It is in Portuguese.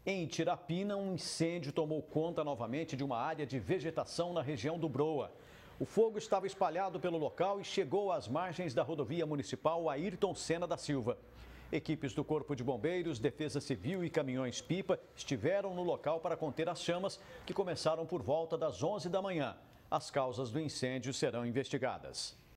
Em Tirapina, um incêndio tomou conta novamente de uma área de vegetação na região do Broa. O fogo estava espalhado pelo local e chegou às margens da rodovia municipal Ayrton Senna da Silva. Equipes do Corpo de Bombeiros, Defesa Civil e caminhões-pipa estiveram no local para conter as chamas, que começaram por volta das 11 da manhã. As causas do incêndio serão investigadas.